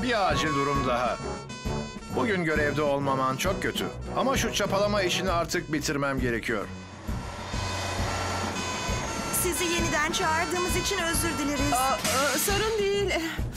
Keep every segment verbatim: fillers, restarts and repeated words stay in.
Bir acil durum daha. Bugün görevde olmaman çok kötü. Ama şu çapalama işini artık bitirmem gerekiyor. Sizi yeniden çağırdığımız için özür dileriz. Aa, aa, sorun değil.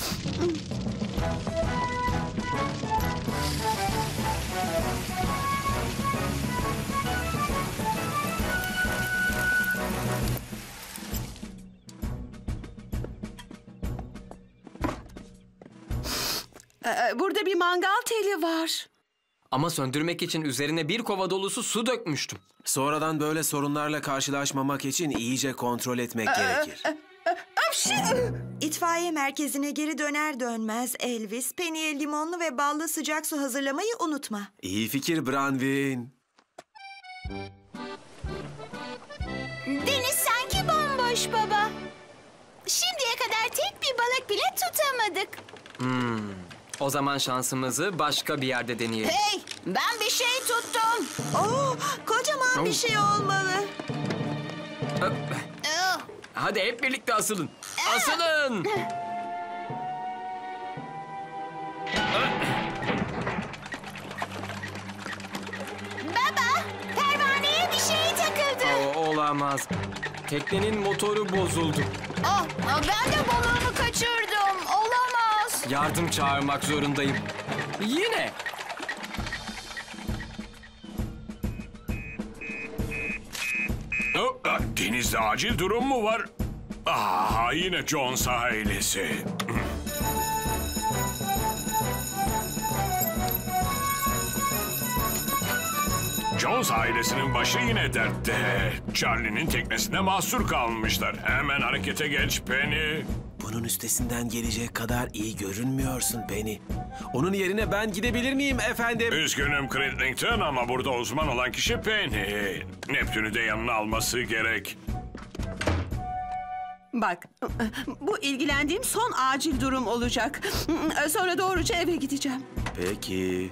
Ee, Burada bir mangal teli var. Ama söndürmek için üzerine bir kova dolusu su dökmüştüm. Sonradan böyle sorunlarla karşılaşmamak için iyice kontrol etmek gerekir. İtfaiye merkezine geri döner dönmez Elvis, Penny'e limonlu ve ballı sıcak su hazırlamayı unutma. İyi fikir Branwyn. Deniz sanki bomboş baba. Şimdiye kadar tek bir balık bile tutamadık. Hmm. O zaman şansımızı başka bir yerde deneyelim. Hey, ben bir şey tuttum. Oo, kocaman bir şey olmalı. Oh. Hadi hep birlikte asılın. Asılın! Baba, pervaneye bir şey takıldı. O, olamaz. Teknenin motoru bozuldu. Oh, ben de balığımı kaçırdım. Olamaz. Yardım çağırmak zorundayım. Yine. Oh, ah, denizde acil durum mu var? Ah, yine Jones ailesi. Jones ailesinin başı yine dertte. Charlie'nin teknesinde mahsur kalmışlar. Hemen harekete geç Penny. Bunun üstesinden gelecek kadar iyi görünmüyorsun Penny. Onun yerine ben gidebilir miyim efendim? Üzgünüm Crinklington ama burada uzman olan kişi Penny. Neptün'ü de yanına alması gerek. Bak, bu ilgilendiğim son acil durum olacak. Sonra doğruca eve gideceğim. Peki.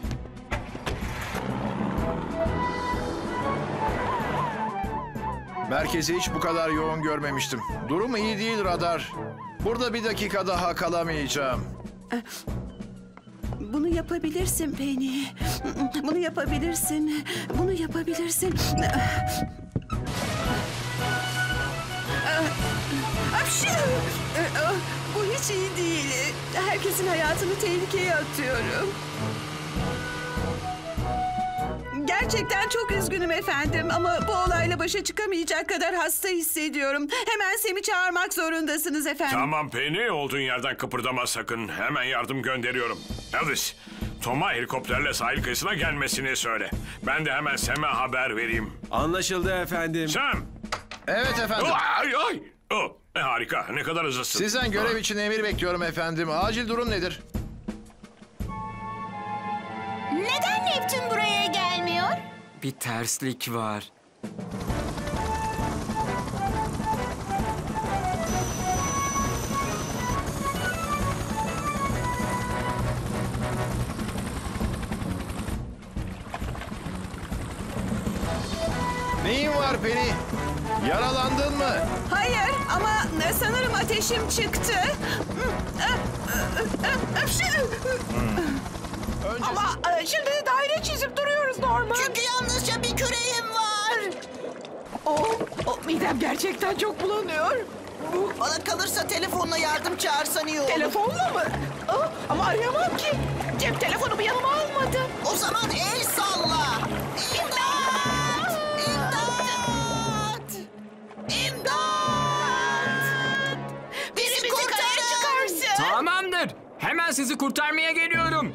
Merkezi hiç bu kadar yoğun görmemiştim. Durum iyi değil radar. Burada bir dakika daha kalamayacağım. Bunu yapabilirsin Penny. Bunu yapabilirsin. Bunu yapabilirsin. Apşu! Bu hiç iyi değil. Herkesin hayatını tehlikeye atıyorum. Gerçekten çok üzgünüm efendim ama bu olayla başa çıkamayacak kadar hasta hissediyorum. Hemen Sem'i çağırmak zorundasınız efendim. Tamam Penny, olduğun yerden kıpırdama sakın. Hemen yardım gönderiyorum. Elvis, Tom'a helikopterle sahil kıyısına gelmesini söyle. Ben de hemen Sam'e haber vereyim. Anlaşıldı efendim. Sam! Evet efendim. Ay ay! Oh, e, harika, ne kadar hızlısın. Sizden görev için emir bekliyorum efendim. Acil durum nedir? Neden Neptün buraya gelmiyor? Bir terslik var. Neyin var Penny? Yaralandın mı? Hayır ama sanırım ateşim çıktı. Önce Ama e, şimdi daire çizip duruyoruz Norman. Çünkü yalnızca bir küreğim var. Oh, oh, midem gerçekten çok bulanıyor. Bu Bana kalırsa telefonla yardım çağırsan iyi olur. telefonla mı? Aa, ama arayamam ki. Cep telefonumu yanıma almadım. O zaman el salla. İmdat! İmdat! İmdat! Bizi kurtarın! Tamamdır. Hemen sizi kurtarmaya geliyorum.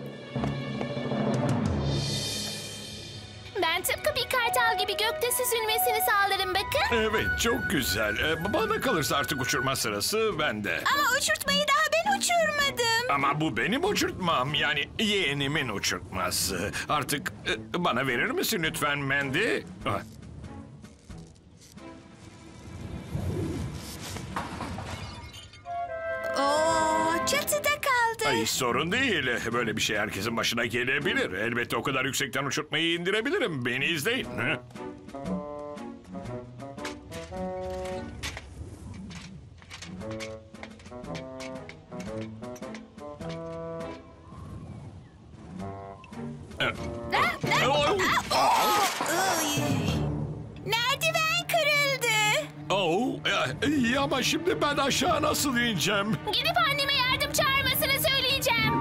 Ben tıpkı bir kartal gibi gökte süzülmesini sağlarım bakın. Evet, çok güzel. Ee, bana kalırsa artık uçurma sırası bende. Ama uçurtmayı daha ben uçurmadım. Ama bu benim uçurtmam, yani yeğenimin uçurtması. Artık e, bana verir misin lütfen Mandy? Ah. Oo, çatıda kaldı. Ay, sorun değil. Böyle bir şey herkesin başına gelebilir. Elbette o kadar yüksekten uçurtmayı indirebilirim. Beni izleyin. Hı? ama şimdi ben aşağı nasıl ineceğim? Gidip anneme yardım çağırmasını söyleyeceğim.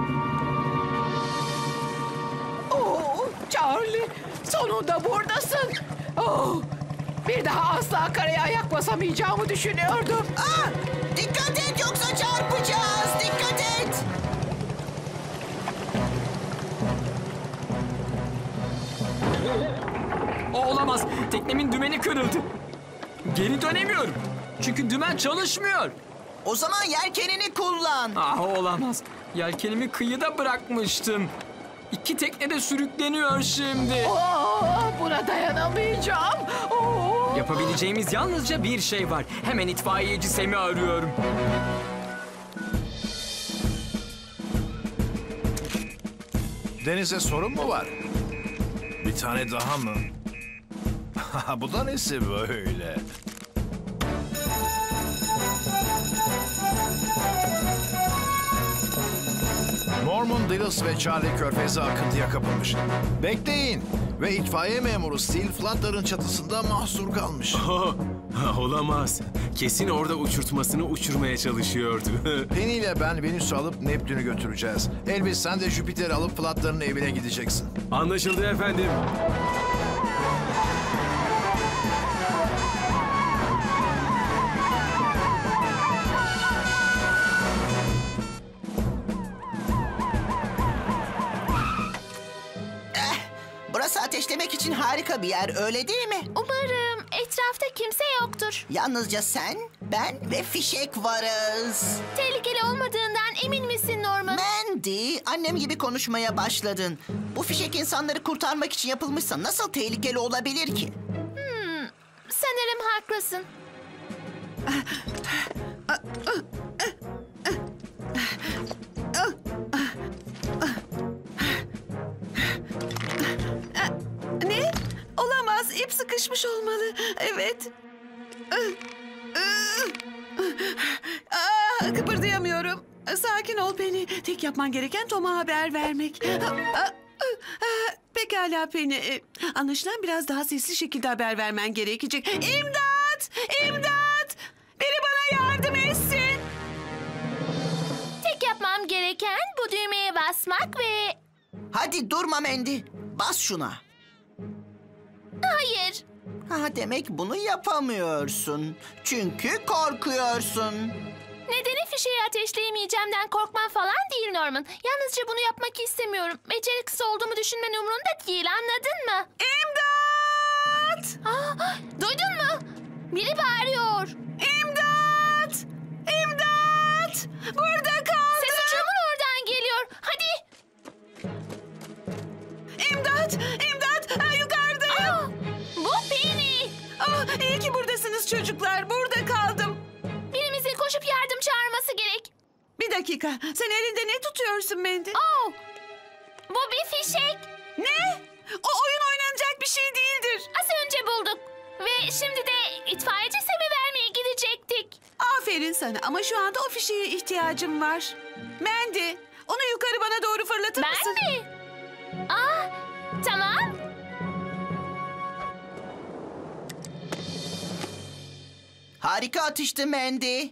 Oo, Charlie, sonunda buradasın. Oo, bir daha asla karaya ayak basamayacağımı düşünüyordum. Aa, dikkat et yoksa çarpacağız. Dikkat et. O olamaz. Teknemin dümeni kırıldı. Geri dönemiyorum. Çünkü dümen çalışmıyor. O zaman yelkenini kullan. Ah, olamaz. Yelkenimi kıyıda bırakmıştım. İki tekne de sürükleniyor şimdi. Oo, buna dayanamayacağım. Oo. Yapabileceğimiz yalnızca bir şey var. Hemen itfaiyeci Sem'i arıyorum. Denize sorun mu var? Bir tane daha mı? Bu da nesi böyle? Norman, Dillis ve Charlie körfeze akıntıya kapılmış. Bekleyin. Ve itfaiye memuru Steel Flutter'ın çatısında mahsur kalmış. Oh, olamaz. Kesin orada uçurtmasını uçurmaya çalışıyordu. Penny ile ben Venüs'ü alıp Neptün'ü götüreceğiz. Elvis, sen de Jüpiter'i alıp Flutter'ın evine gideceksin. Anlaşıldı efendim. Burası ateşlemek için harika bir yer, öyle değil mi? Umarım etrafta kimse yoktur. Yalnızca sen, ben ve fişek varız. Tehlikeli olmadığından emin misin Norman? Mandy, annem gibi konuşmaya başladın. Bu fişek insanları kurtarmak için yapılmışsa nasıl tehlikeli olabilir ki? Sanırım haklısın. Ne? Olamaz. İp sıkışmış olmalı. Evet. Aa, kıpırdayamıyorum. Sakin ol Penny. Tek yapman gereken Tom'a haber vermek. Pekala Penny. Anlaşılan biraz daha sesli şekilde haber vermen gerekecek. İmdat! İmdat! Biri bana yardım etsin. Tek yapmam gereken bu düğmeye basmak ve... Hadi durma Mandy, bas şuna. Hayır. Ha, demek bunu yapamıyorsun. Çünkü korkuyorsun. Nedeni fişeği ateşleyemeyeceğimden korkmam falan değil Norman. Yalnızca bunu yapmak istemiyorum. Beceriksiz olduğumu düşünmen umurunda değil, anladın mı? İmdat! Aa, duydun mu? Biri bağırıyor. İmdat! İmdat! Burada kaldım. Ses uçurumun oradan geliyor. Hadi. İmdat! İmdat! Ha, yukarıdayım. Aa, bu Penny. Ah, iyi ki buradasınız çocuklar. Burada kaldım. Birimizin koşup yardım çağırması gerek. Bir dakika. Sen elinde ne tutuyorsun Mandy? Oh, bu bir fişek. Ne? O oyun oynanacak bir şey değildir. Az önce bulduk. Ve şimdi de itfaiyeci Sem'e vermeye gidecektik. Aferin sana ama şu anda o fişeğe ihtiyacım var. Mandy, onu yukarı bana doğru fırlatır mısın? Ben mi? Aa, tamam. Harika atıştı Mandy.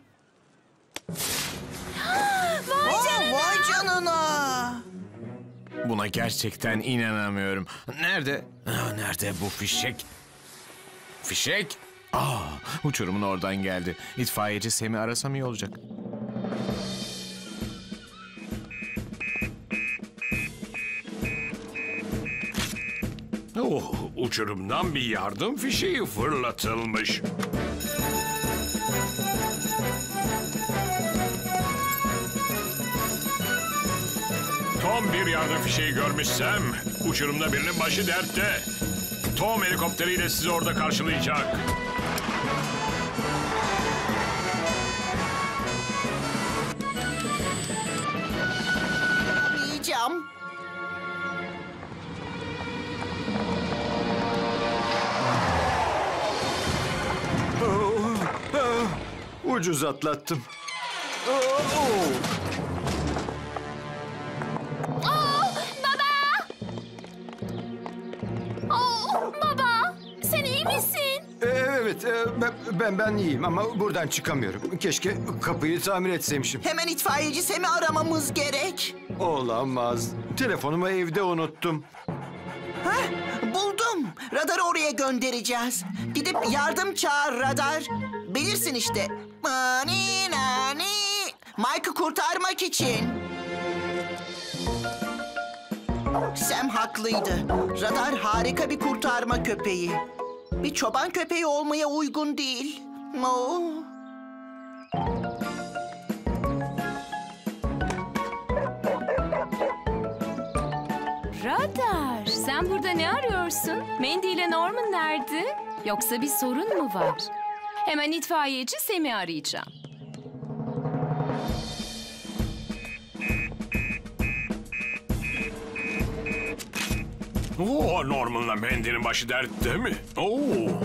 Vay Aa, canına. vay canına. Buna gerçekten inanamıyorum. Nerede? Ah, nerede bu fişek? Fişek? Aa, uçurumun oradan geldi. İtfaiyeci Sem'i arasam iyi olacak. Oh, uçurumdan bir yardım fişeği fırlatılmış. Tom bir yardım fişeği görmüşsem, uçurumda birinin başı dertte. Tom helikopteriyle sizi orada karşılayacak. Yiyeceğim. Ucuz atlattım. Oh, baba! Oh, baba! Sen iyi misin? Evet, evet, e, ben, ben ben iyiyim ama buradan çıkamıyorum. Keşke kapıyı tamir etseymişim. Hemen itfaiyeci Sem'i aramamız gerek. Olamaz. Telefonumu evde unuttum. Hah, buldum. Radarı oraya göndereceğiz. Gidip yardım çağır radar. Bilirsin işte. Nani nani. Mike'ı kurtarmak için. Sam haklıydı. Radar harika bir kurtarma köpeği. Bir çoban köpeği olmaya uygun değil. Oh. Radar, sen burada ne arıyorsun? Mandy ile Norman nerede? Yoksa bir sorun mu var? Hemen itfaiyeci Sam'i arayacağım. Oo, Norman'la Mandy'nin başı dertte mi? Oo.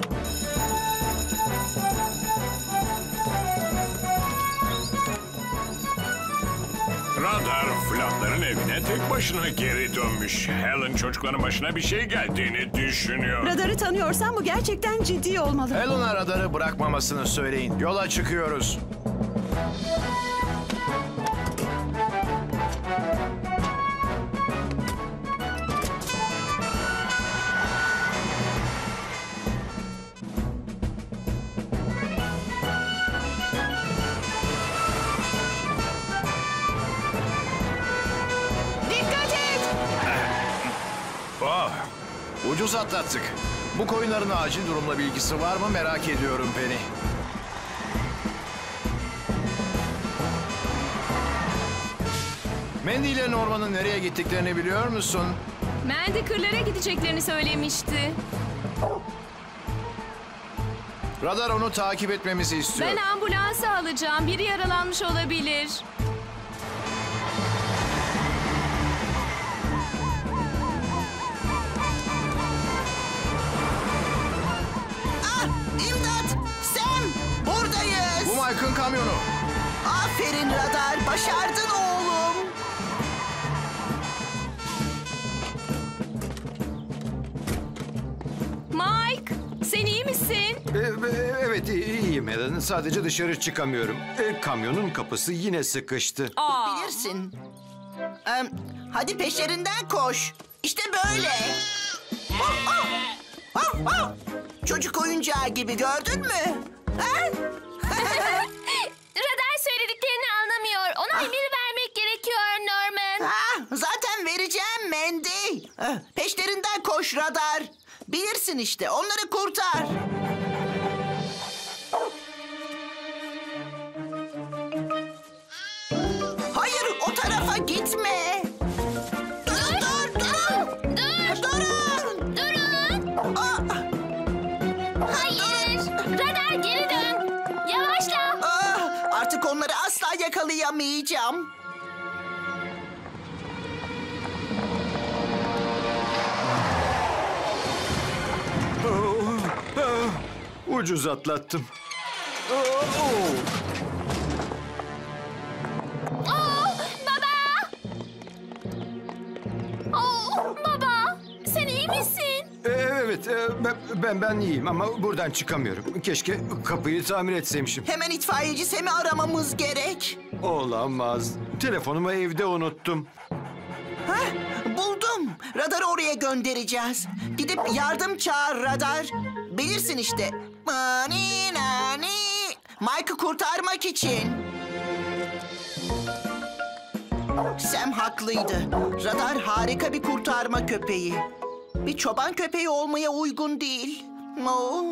Radar Flatların evine tek başına geri dönmüş. Helen çocukların başına bir şey geldiğini düşünüyor. Radarı tanıyorsan bu gerçekten ciddi olmalı. Helen'a radarı bırakmamasını söyleyin. Yola çıkıyoruz. Oh, ucuz atlattık. Bu koyunların acil durumla bilgisi var mı merak ediyorum Penny. Mandy ile Norman'ın nereye gittiklerini biliyor musun? Mandy kırlara gideceklerini söylemişti. Radar onu takip etmemizi istiyor. Ben ambulansı alacağım. Biri yaralanmış olabilir. Ah, imdat! Sam! Buradayız! Bu Mike'ın kamyonu. Aferin radar, başardın oğlum. Mike, sen iyi misin? E, e, evet, iyi- iyiyim Helen. Sadece dışarı çıkamıyorum. E, kamyonun kapısı yine sıkıştı. Aa. Bilirsin. Em, hadi peşlerinden koş. İşte böyle. Oh, oh. Oh, oh. Çocuk oyuncağı gibi, gördün mü? Ha? Radar söylediklerini anlamıyor. Ona emir vermek gerekiyor Norman. Ha, zaten vereceğim Mandy. Eh, Peşlerinden koş radar. Bilirsin işte, onları kurtar. Hayır, o tarafa gitme. Durun, dur, durun. Dur. Durun. Durun. Aa, Hayır. Radar geri dön. Yavaşla. aa, artık onları asla yakalayamayacağım. Ucuz atlattım. Oh, baba. Oh, baba. Sen iyi misin? E, evet, e, ben, ben ben iyiyim ama buradan çıkamıyorum. Keşke kapıyı tamir etseymişim. Hemen itfaiyeci Sem'i aramamız gerek. Olamaz. Telefonumu evde unuttum. Hah, buldum. Radarı oraya göndereceğiz. Gidip yardım çağır radar. Bilirsin işte. Nani nani. Mike'ı kurtarmak için. Sam haklıydı. Radar harika bir kurtarma köpeği. Bir çoban köpeği olmaya uygun değil. Oh.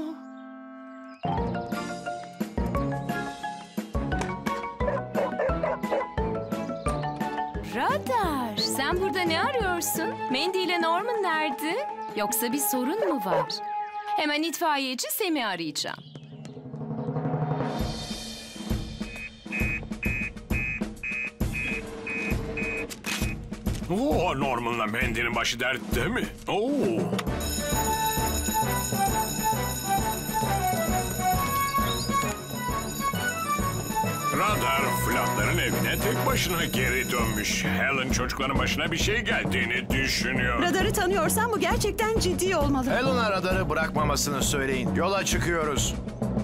Radar, sen burada ne arıyorsun? Mandy ile Norman nerede? Yoksa bir sorun mu var? Hemen itfaiyeci Sam'i arayacağım. Oo, Norman'la Mandy'nin başı dertte mi? Oo. Radar Flatların evine tek başına geri dönmüş. Helen çocukların başına bir şey geldiğini düşünüyor. Radarı tanıyorsan bu gerçekten ciddi olmalı. Helen'a radarı bırakmamasını söyleyin. Yola çıkıyoruz.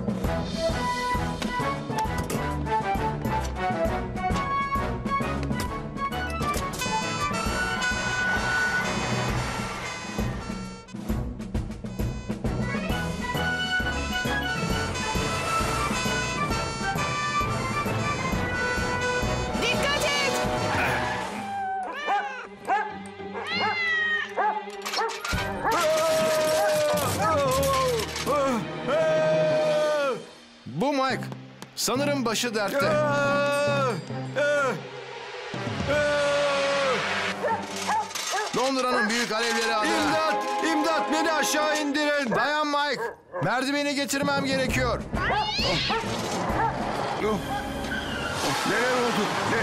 Dikkat et! Bu Mike. Sanırım başı dertte. Londra'nın büyük alevleri adına. İmdat! İmdat! Beni aşağı indirin! Dayan Mike. Merdiveni getirmem gerekiyor. Neler oldu?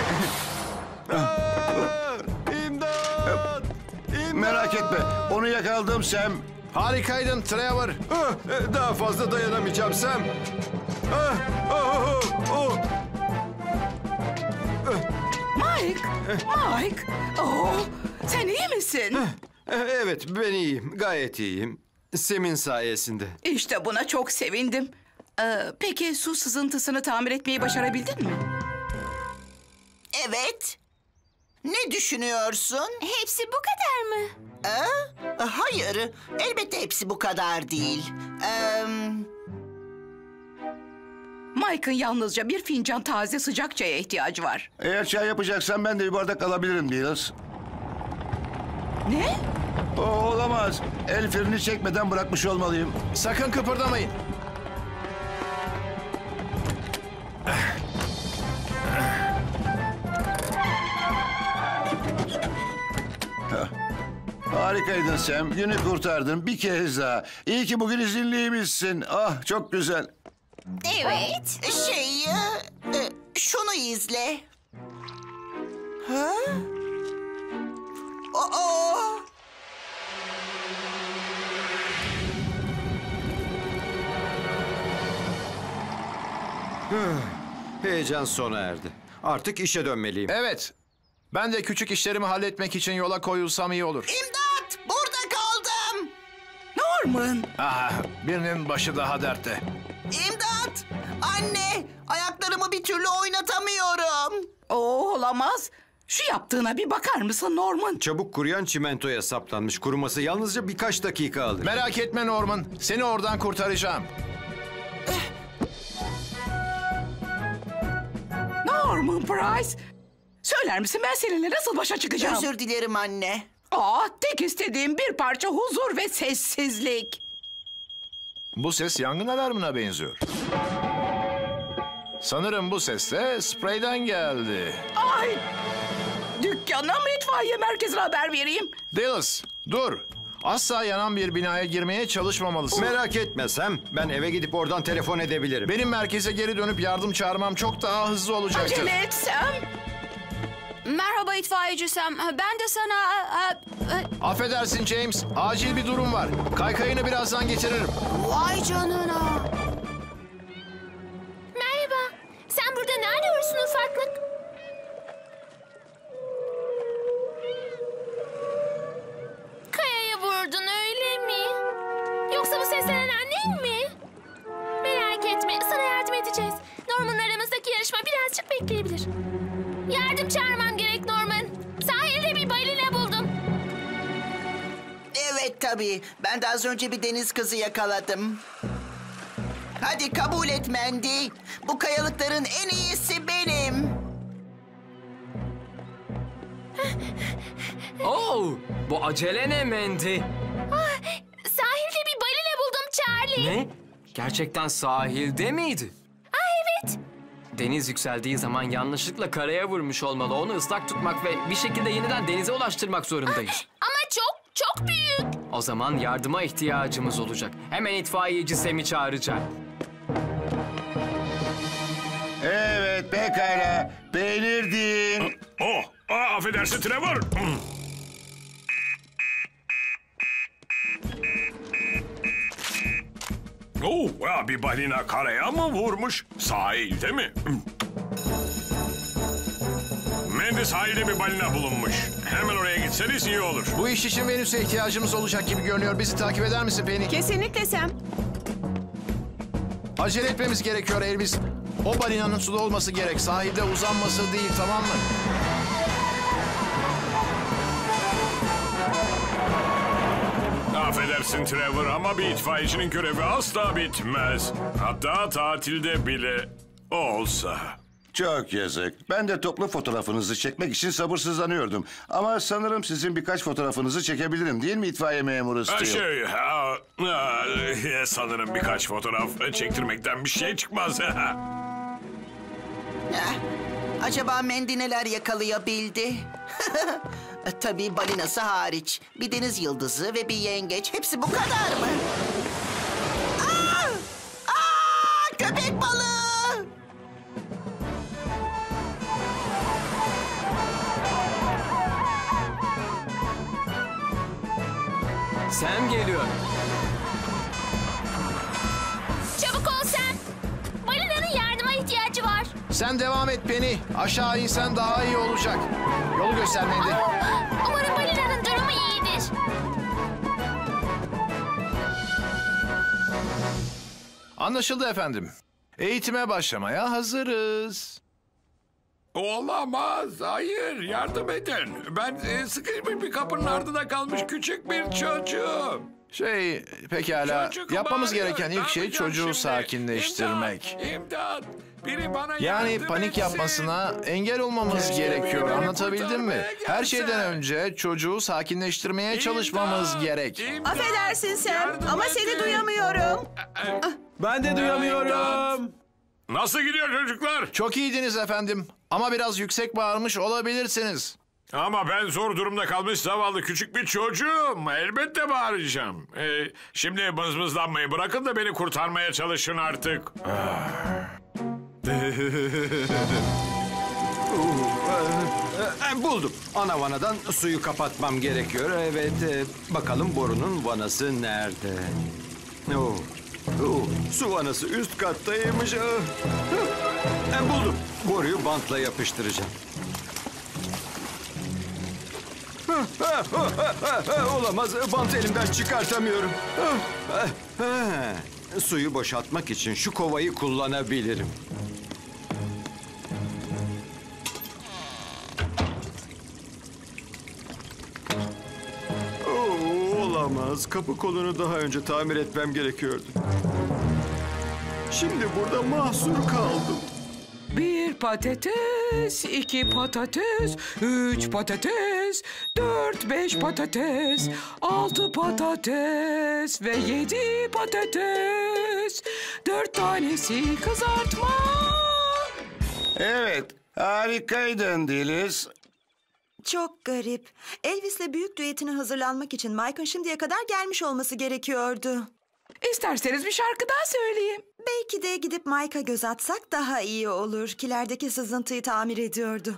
İmdat! Merak etme. Onu yakaladım Sam. Harikaydın Trevor. Daha fazla dayanamayacağım Sam. Ah, oh, oh. Mike! Mike! Oh, sen iyi misin? Evet, ben iyiyim. Gayet iyiyim. Sam'in sayesinde. İşte buna çok sevindim. Ee, peki su sızıntısını tamir etmeyi başarabildin mi? Evet. Ne düşünüyorsun? Hepsi bu kadar mı? Ee, hayır, elbette hepsi bu kadar değil. Ee, Mike'ın yalnızca bir fincan taze sıcak çaya ihtiyacı var. Eğer çay yapacaksan ben de bir bardak alabilirim Dilas. Ne? O olamaz. El freni çekmeden bırakmış olmalıyım. Sakın kıpırdamayın. Harikaydın Sam. Günü kurtardın bir kez daha. İyi ki bugün izinliymişsin. Ah çok güzel. evet, şey, e, e, şunu izle. Ha? Oo! Heyecan sona erdi. Artık işe dönmeliyim. Evet. Ben de küçük işlerimi halletmek için yola koyulsam iyi olur. İmdat! Burada kaldım! Norman! Ah, birinin başı daha dertte. İmdat! Anne! Ayaklarımı bir türlü oynatamıyorum. Oo, olamaz. Şu yaptığına bir bakar mısın Norman? Çabuk kuruyan çimentoya saplanmış. Kuruması yalnızca birkaç dakika alır. Merak etme Norman. Seni oradan kurtaracağım. Norman Price! Söyler misin ben seninle nasıl başa çıkacağım? Özür dilerim anne. Aa, tek istediğim bir parça huzur ve sessizlik. Bu ses yangın alarmına benziyor. Sanırım bu ses de spreyden geldi. Ay! Dükkana mı itfaiye merkezine haber vereyim? Dallas, dur. Asla yanan bir binaya girmeye çalışmamalısın. Merak etme Sam. Ben eve gidip oradan telefon edebilirim. Benim merkeze geri dönüp yardım çağırmam çok daha hızlı olacaktır. Acele etsem. Merhaba itfaiyeci Sam. Ben de sana... Affedersin James. Acil bir durum var. Kaykayını birazdan getiririm. Vay canına. Merhaba. Sen burada ne arıyorsun ufaklık? Kayaya vurdun öyle mi? Yoksa bu seslenen annen mi? Merak etme, sana yardım edeceğiz. Norman'la aramızdaki yarışma birazcık bekleyebilir. Yardım çağırman gerek Norman. Sahilde bir balina buldum. Evet tabii. Ben de az önce bir deniz kızı yakaladım. Hadi kabul et Mandy. Bu kayalıkların en iyisi benim. Oo, bu acele ne Mandy? Ah, sahilde bir balina buldum Charlie. Ne? Gerçekten sahilde miydi? Ah evet. Deniz yükseldiği zaman yanlışlıkla karaya vurmuş olmalı. Onu ıslak tutmak ve bir şekilde yeniden denize ulaştırmak zorundayız. Ama çok çok büyük. O zaman yardıma ihtiyacımız olacak. Hemen itfaiyeci Sam'i çağıracağım. Evet pekala. Peynir din. Oh, aa, affedersin Trevor. Oh, ya bir balina karaya mı vurmuş? Sahilde mi? Mandy sahilde bir balina bulunmuş. Hemen oraya gitseniz iyi olur. Bu iş için Venüs'e ihtiyacımız olacak gibi görünüyor. Bizi takip eder misin Penny? Kesinlikle Sam. Acele etmemiz gerekiyor Elvis. O balinanın suda olması gerek. Sahilde uzanması değil, tamam mı? Affedersin Trevor ama bir itfaiyecinin görevi asla bitmez. Hatta tatilde bile olsa. Çok yazık. Ben de toplu fotoğrafınızı çekmek için sabırsızlanıyordum. Ama sanırım sizin birkaç fotoğrafınızı çekebilirim değil mi itfaiye memuru Ha, Steele? Şey, ha, ha, sanırım birkaç fotoğraf çektirmekten bir şey çıkmaz. Eh, acaba Mandy neler yakalayabildi? Tabii balinası hariç. Bir deniz yıldızı ve bir yengeç. Hepsi bu kadar mı? Aa! Aa! Köpek balığı! Sam geliyor. Çabuk ol Sam. Balinanın yardıma ihtiyacı var. Sen devam et Penny. Aşağı insen daha iyi olacak. Yolu göster Mandy. Umarım balinanın durumu iyidir. Anlaşıldı efendim. Eğitime başlamaya hazırız. Olamaz. Hayır. Yardım edin. Ben e, sıkışmış bir kapının ardında kalmış küçük bir çocuğum. Şey, pekala. Çocuk Yapmamız bağırıyor. gereken Ne ilk şey yapacağım çocuğu şimdi? sakinleştirmek. İmdat, imdat. Biri bana Yani yardım panik etsin. yapmasına engel olmamız Keşke gerekiyor. biri beni Anlatabildim mi? kurtarmaya Her gelse. şeyden önce çocuğu sakinleştirmeye çalışmamız gerek. Affedersin Sam ama seni duyamıyorum. Ben de duyamıyorum. Nasıl gidiyor çocuklar? Çok iyiydiniz efendim. Ama biraz yüksek bağırmış olabilirsiniz. Ama ben zor durumda kalmış zavallı küçük bir çocuğum. Elbette bağıracağım. Ee, şimdi mızmızlanmayı bırakın da beni kurtarmaya çalışın artık. E, buldum. Ana vanadan suyu kapatmam gerekiyor. Evet, e, bakalım borunun vanası nerede? Oo, oo, su vanası üst kattaymış. Ah, ah. E, buldum. Boruyu bantla yapıştıracağım. Ah, ah, ah, ah, ah, olamaz. Bantı elimden çıkartamıyorum. Ah, ah, ah. Suyu boşaltmak için şu kovayı kullanabilirim. Oo, olamaz. Kapı kolunu daha önce tamir etmem gerekiyordu. Şimdi burada mahsur kaldım. Bir patates, iki patates, üç patates, dört beş patates, altı patates ve yedi patates. Dört tanesi kızartma. Evet, harikaydın Diliz. Çok garip. Elvis'le büyük düetine hazırlanmak için Mike'ın şimdiye kadar gelmiş olması gerekiyordu. İsterseniz bir şarkı daha söyleyeyim. Belki de gidip Mike'a göz atsak daha iyi olur. Kilerdeki sızıntıyı tamir ediyordu.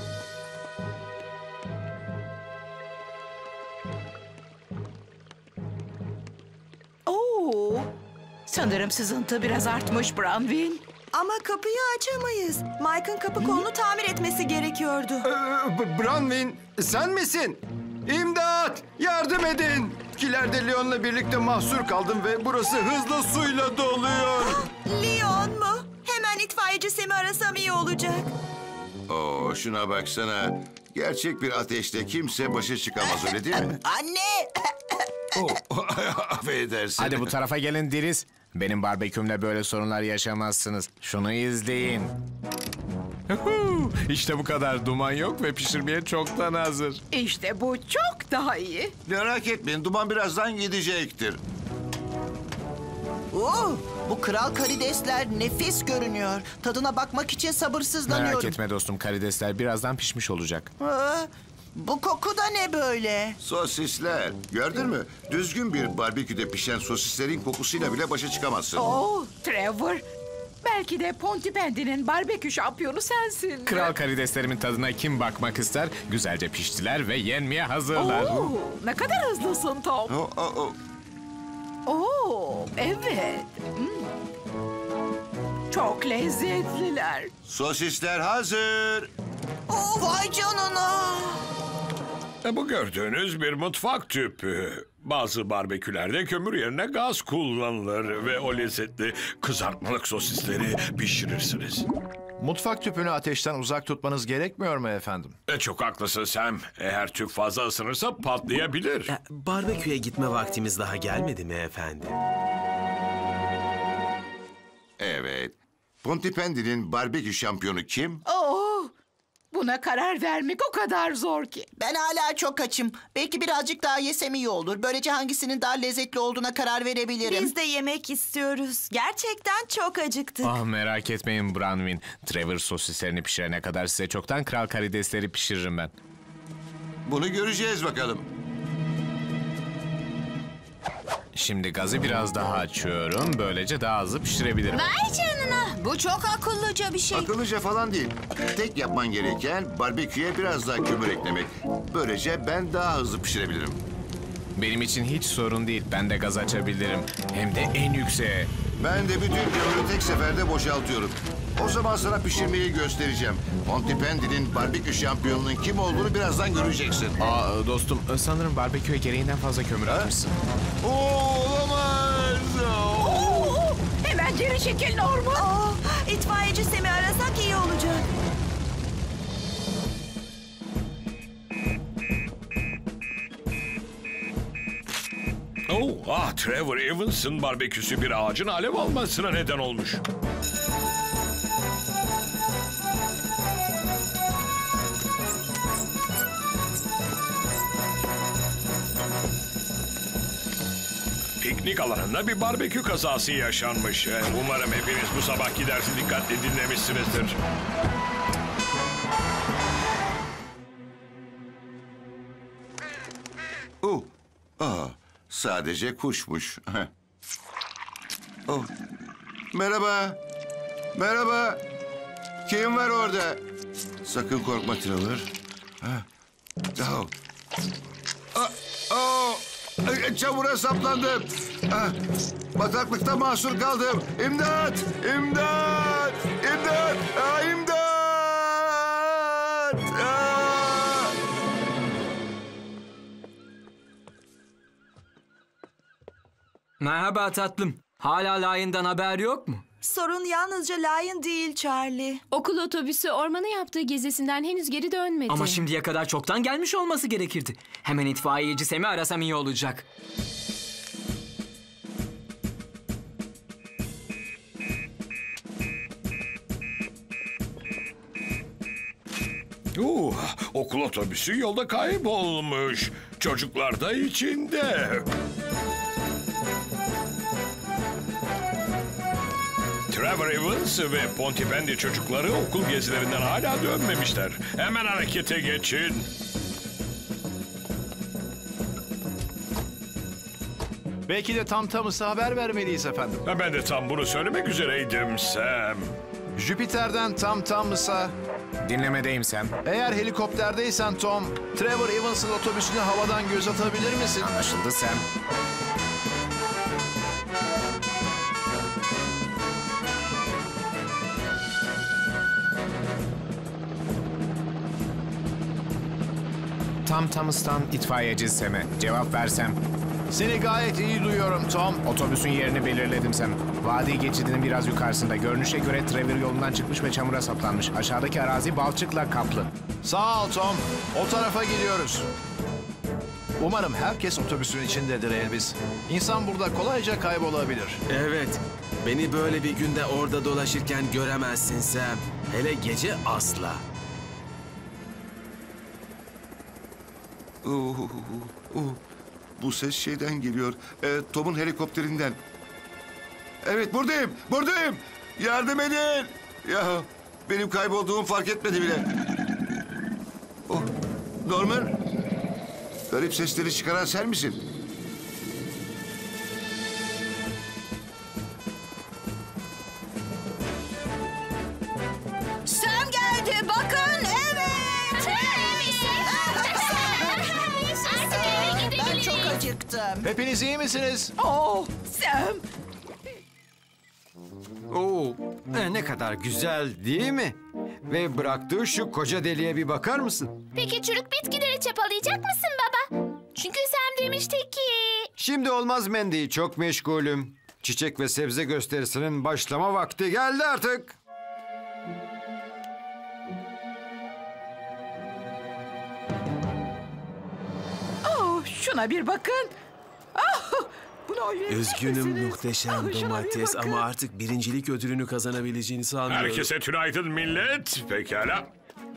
Oo, sanırım sızıntı biraz artmış Branwin. Ama kapıyı açamayız. Mike'ın kapı kolunu tamir etmesi gerekiyordu. Ee, B- Branwin, sen misin? İmdat! Yardım edin! Kilerde Leon'la birlikte mahsur kaldım ve burası hızla suyla doluyor. Leon mu? Hemen itfaiyeci Sam'i arasam iyi olacak. Oo, şuna baksana. Gerçek bir ateşte kimse başa çıkamaz, öyle değil mi? Anne! Oh, affedersin. Hadi bu tarafa gelin Diriz. Benim barbekümle böyle sorunlar yaşamazsınız. Şunu izleyin. Huhu, İşte bu kadar, duman yok ve pişirmeye çoktan hazır. İşte bu çok daha iyi. Merak etmeyin, duman birazdan gidecektir. Oo, bu kral karidesler nefis görünüyor. Tadına bakmak için sabırsızlanıyorum. Merak etme dostum, karidesler birazdan pişmiş olacak. Aa, bu koku da ne böyle? Sosisler. Gördün mü? Düzgün bir barbeküde pişen sosislerin kokusuyla bile başa çıkamazsın. Oo, Trevor. Belki de Pontypandy'nin barbekü şampiyonu sensin. Kral karideslerimin tadına kim bakmak ister? Güzelce piştiler ve yenmeye hazırlar. Oo, ne kadar hızlısın Tom. Oh, oh, oh. Oo, evet. Hmm. Çok lezzetliler. Sosisler hazır. Oo, vay canına. E, bu gördüğünüz bir mutfak tüpü. Bazı barbekülerde kömür yerine gaz kullanılır ve o lezzetli kızartmalık sosisleri pişirirsiniz. Mutfak tüpünü ateşten uzak tutmanız gerekmiyor mu efendim? E, çok haklısın Sam. Eğer tüp fazla ısınırsa patlayabilir. E, barbeküye gitme vaktimiz daha gelmedi mi efendim? Evet. Pontypandy'nin barbekü şampiyonu kim? Oo, buna karar vermek o kadar zor ki. Ben hala çok açım. Belki birazcık daha yesem iyi olur. Böylece hangisinin daha lezzetli olduğuna karar verebilirim. Biz de yemek istiyoruz. Gerçekten çok acıktık. Ah merak etmeyin Branwyn. Trevor sosislerini pişirene kadar size çoktan kral karidesleri pişiririm ben. Bunu göreceğiz bakalım. Şimdi gazı biraz daha açıyorum. Böylece daha hızlı pişirebilirim. Vay canına. Bu çok akıllıca bir şey. Akıllıca falan değil. Tek yapman gereken barbeküye biraz daha kömür eklemek. Böylece ben daha hızlı pişirebilirim. Benim için hiç sorun değil. Ben de gaz açabilirim. Hem de en yükseğe. Ben de bütün kömürü tek seferde boşaltıyorum. O zaman sana pişirmeyi göstereceğim. Pontypandy'nin barbekü şampiyonunun kim olduğunu birazdan göreceksin. Aa dostum sanırım barbeküye gereğinden fazla kömür atmışsın. Olamaz. Oo, hemen geri çekil Norman. Aa, itfaiyeci Sam'i arasak iyi olacak. Oh, ah Trevor Evans'ın barbeküsü bir ağacın alev almasına neden olmuş. Piknik alanında bir barbekü kazası yaşanmış. Umarım hepiniz bu sabahki dersi dikkatli dinlemişsinizdir. Oh, aa, sadece kuşmuş. Oh. Merhaba. Merhaba. Kim var orada? Sakın korkma Trevor. Ha. Oh. Ah, oh. Çamura saplandım. Ah, bataklıkta mahsur kaldım. İmdat! İmdat! İmdat! Ah, imdat! Ah! Merhaba tatlım. Hala Lion'dan haber yok mu? Sorun yalnızca Lion değil Charlie. Okul otobüsü ormana yaptığı gezisinden henüz geri dönmedi. Ama şimdiye kadar çoktan gelmiş olması gerekirdi. Hemen itfaiyeci Sam'i arasam iyi olacak. Uh, okul otobüsü yolda kaybolmuş. Çocuklar da içinde. Trevor Evans ve Pontypandy çocukları okul gezilerinden hala dönmemişler. Hemen harekete geçin. Belki de tam tamısı haber vermeliyiz efendim. Ben de tam bunu söylemek üzereydim Sam. Jüpiter'den tam tamısa... Dinlemedeyim Sam. Eğer helikopterdeysen Tom, Trevor Evans'ın otobüsüne havadan göz atabilir misin? Anlaşıldı Sam. Tam Tamıs'tan itfaiyeci Sam'e cevap versem. Seni gayet iyi duyuyorum Tom. Otobüsün yerini belirledim Sam. Vadi geçidinin biraz yukarısında. Görünüşe göre Trevor yolundan çıkmış ve çamura saplanmış. Aşağıdaki arazi balçıkla kaplı. Sağ ol Tom. O tarafa gidiyoruz. Umarım herkes otobüsün içindedir Elvis. İnsan burada kolayca kaybolabilir. Evet. Beni böyle bir günde orada dolaşırken göremezsin Sam. Hele gece asla. Oh, oh. Bu ses şeyden geliyor. Ee, Tom'un helikopterinden. Evet buradayım, buradayım. Yardım edin. Ya benim kaybolduğumu fark etmedi bile. Oh, Norman. Garip sesleri çıkaran sen misin? Sam geldi bakın evet. Ben çok acıktım. Hepiniz iyi misiniz? Oh, Sam. Oo, e, ne kadar güzel değil mi? Ve bıraktığı şu koca deliğe bir bakar mısın? Peki çürük bitkileri çapalayacak mısın baba? Çünkü sen demiştin ki... Şimdi olmaz Mandy, çok meşgulüm. Çiçek ve sebze gösterisinin başlama vakti geldi artık. Oh, şuna bir bakın. Ah, buna oy verecek Üzgünüm misiniz? muhteşem Ah, şuna bir domates bakın. ama artık birincilik ödülünü kazanabileceğini sanmıyorum. Herkese tünaydın millet. Pekala.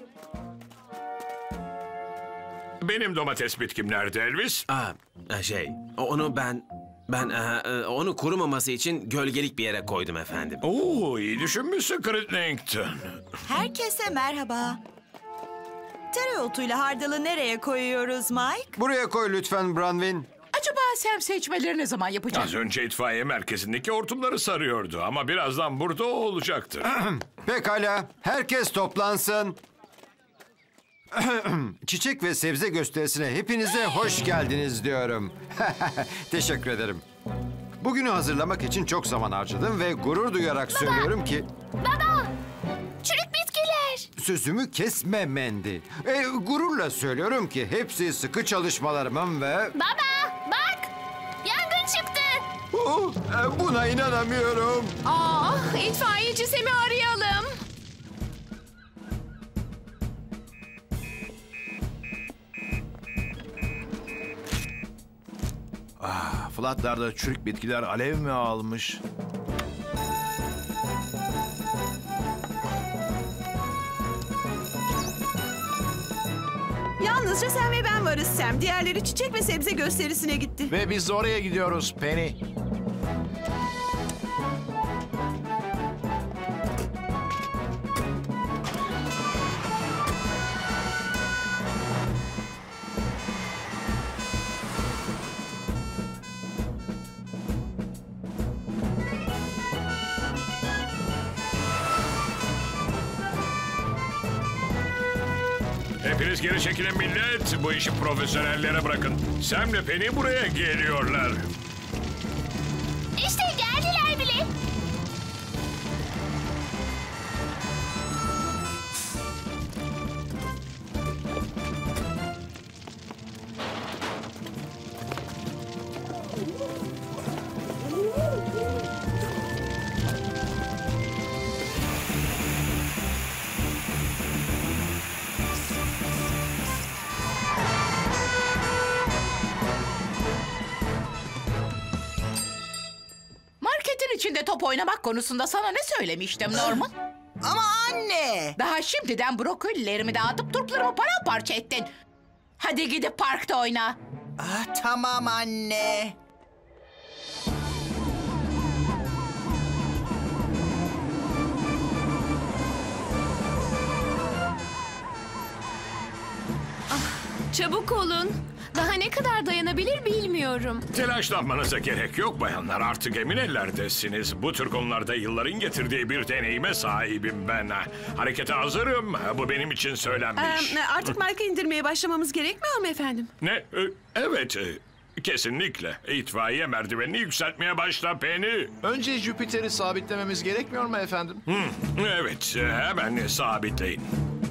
Benim domates bitkim nerede Elvis? Aa, şey, onu ben... Ben e, onu kurumaması için gölgelik bir yere koydum efendim. Oo, iyi düşünmüşsün Crittenden. Herkese merhaba. Tereotuyla hardalı nereye koyuyoruz Mike? Buraya koy lütfen Branwyn. Acaba sem seçmeleri ne zaman yapacak? Az önce itfaiye merkezindeki hortumları sarıyordu ama birazdan burada o olacaktır. Pekala, herkes toplansın. Çiçek ve sebze gösterisine hepinize hoş geldiniz diyorum. Teşekkür ederim. Bugünü hazırlamak için çok zaman harcadım ve gurur duyarak Baba. söylüyorum ki... Baba! Çürük bitkiler! Sözümü kesme Mandy. E, gururla söylüyorum ki hepsi sıkı çalışmalarımın ve... Baba! Bak! Yangın çıktı! Oh, e, buna inanamıyorum. Ah, itfaiyeci Sem'i arayalım. Ah, Flatlar'da çürük bitkiler alev mi almış? Yalnızca sen ve ben varız Sam. Diğerleri çiçek ve sebze gösterisine gitti. Ve biz de oraya gidiyoruz Penny. Hepiniz geri çekilin millet. Bu işi profesyonellere bırakın. Sam'le Penny buraya geliyorlar. İşte geldiler bile. Marketin içinde top oynamak konusunda sana ne söylemiştim Norman? Ama anne! Daha şimdiden brokolilerimi dağıtıp turplarımı paramparça ettin. Hadi gidip parkta oyna. Ah, tamam anne. Çabuk olun. Daha ne kadar dayanabilir bilmiyorum. Telaşlanmanıza gerek yok bayanlar. Artık emin ellerdesiniz. Bu tür konularda yılların getirdiği bir deneyime sahibim ben. Harekete hazırım. Bu benim için söylenmiş. Ee, artık marka indirmeye başlamamız gerekmiyor mu efendim? Ne? Ee, Evet. e, Kesinlikle. İtfaiye merdivenini yükseltmeye başla Penny. Önce Jüpiter'i sabitlememiz gerekmiyor mu efendim? Hı, evet. e, Hemen sabitleyin.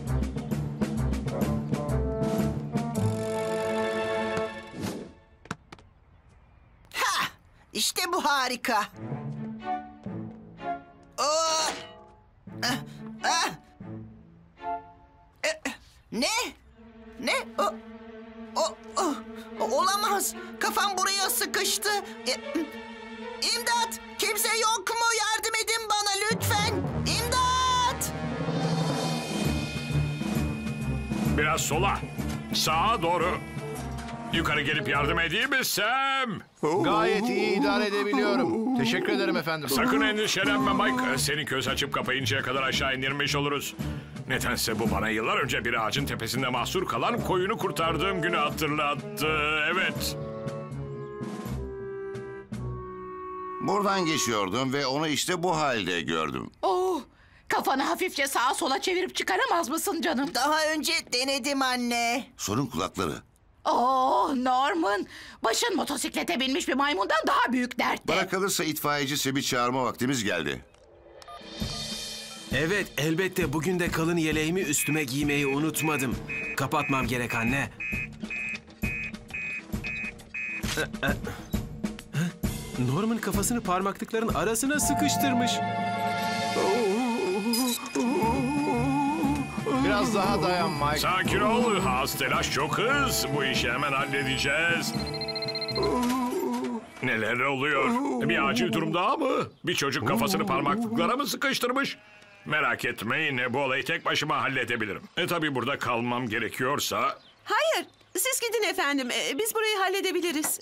Ha! İşte bu harika. Oo! Ah, ah! E, Ne? Ne? O, o, o, olamaz. Kafam buraya sıkıştı. E, İmdat! Kimse yok mu? Yardım edin bana lütfen. İmdat! Biraz sola. Sağa doğru. Yukarı gelip yardım edeyim mi Sam? Gayet iyi idare edebiliyorum. Teşekkür ederim efendim. Sakın endişelenme Mike. Seni göz açıp kapayıncaya kadar aşağı indirmiş oluruz. Nedense bu bana yıllar önce bir ağacın tepesinde mahsur kalan koyunu kurtardığım günü hatırlattı. Evet. Buradan geçiyordum ve onu işte bu halde gördüm. Oh, kafanı hafifçe sağa sola çevirip çıkaramaz mısın canım? Daha önce denedim anne. Sorun kulakları. Oh Norman, başın motosiklete binmiş bir maymundan daha büyük dertte. Bana kalırsa itfaiyeci Sem'i çağırma vaktimiz geldi. Evet, elbette bugün de kalın yeleğimi üstüme giymeyi unutmadım. Kapatmam gerek anne. Norman kafasını parmaklıkların arasına sıkıştırmış. Biraz daha dayan Mike. Sakin ol. Az telaş çok hız. Bu işi hemen halledeceğiz. Neler oluyor? Bir acil durum daha mı? Bir çocuk kafasını parmaklıklara mı sıkıştırmış? Merak etmeyin. Bu olayı tek başıma halledebilirim. E tabii burada kalmam gerekiyorsa... Hayır, siz gidin efendim. Ee, Biz burayı halledebiliriz.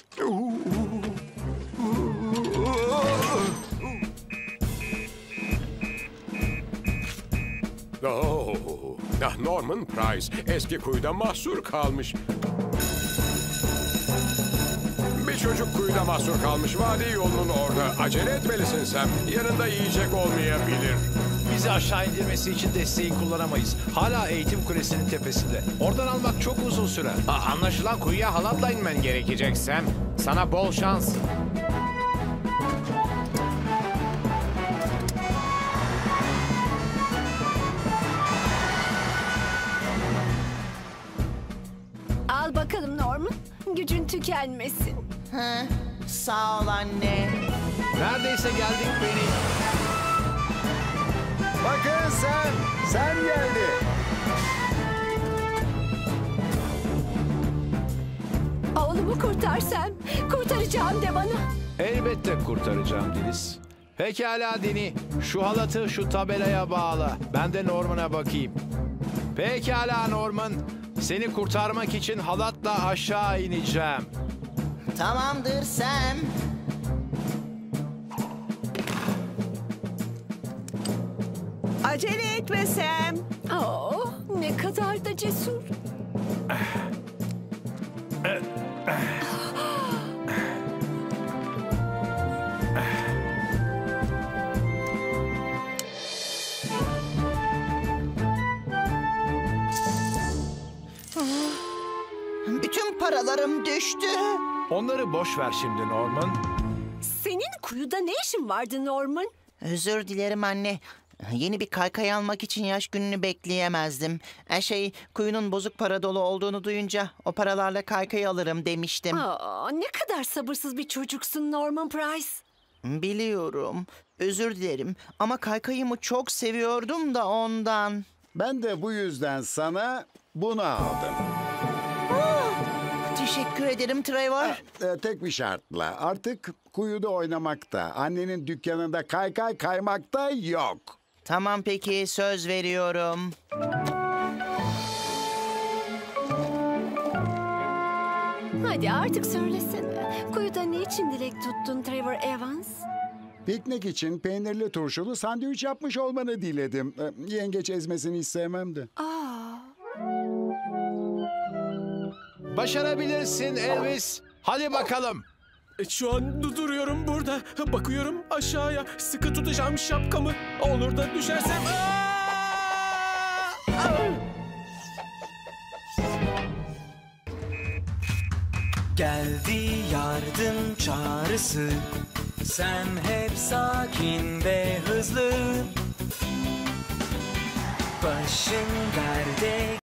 Oh, ah, Norman Price eski kuyuda mahsur kalmış. Bir çocuk kuyuda mahsur kalmış. Vadi yolunun orada. Acele etmelisin sen. Yanında yiyecek olmayabilir. Bizi aşağı indirmesi için desteği kullanamayız. Hala eğitim kulesinin tepesinde. Oradan almak çok uzun sürer. Aa, anlaşılan kuyuya halatla inmen gerekecek Sam. Sana bol şans. Al bakalım Norman. Gücün tükenmesin. Hı, sağ ol anne. Neredeyse geldik beni. Bakın sen, sen geldi. Oğlumu kurtarsam, kurtaracağım de bana. Elbette kurtaracağım Deniz. Pekala Deni. Şu halatı şu tabelaya bağla. Ben de Norman'a bakayım. Pekala Norman. Seni kurtarmak için halatla aşağı ineceğim. Tamamdır Sam. Acele etme Sam. Oh, ne kadar da cesur. Bütün paralarım düştü. Onları boş ver şimdi Norman. Senin kuyuda ne işin vardı Norman? Özür dilerim anne. Yeni bir kaykay almak için yaş gününü bekleyemezdim. Her şey kuyunun bozuk para dolu olduğunu duyunca o paralarla kaykay alırım demiştim. Aa, ne kadar sabırsız bir çocuksun Norman Price. Biliyorum. Özür dilerim ama kaykayımı çok seviyordum da ondan. Ben de bu yüzden sana bunu aldım. Teşekkür ederim Trevor. Ee, tek bir şartla. Artık kuyuda oynamakta, annenin dükkanında kaykay kaymakta yok. Tamam peki, söz veriyorum. Hadi artık söylesene. Kuyuda ne için dilek tuttun Trevor Evans? Piknik için peynirli turşulu sandviç yapmış olmanı diledim. Ee, yengeç ezmesini hiç sevmem de. Aa. Başarabilirsin Elvis. Hadi bakalım. Şu an duruyorum burada. Bakıyorum aşağıya. Sıkı tutacağım şapkamı. Olur da düşersem... Geldi yardım çağrısı. Sam hep sakin ve hızlı. Başın derde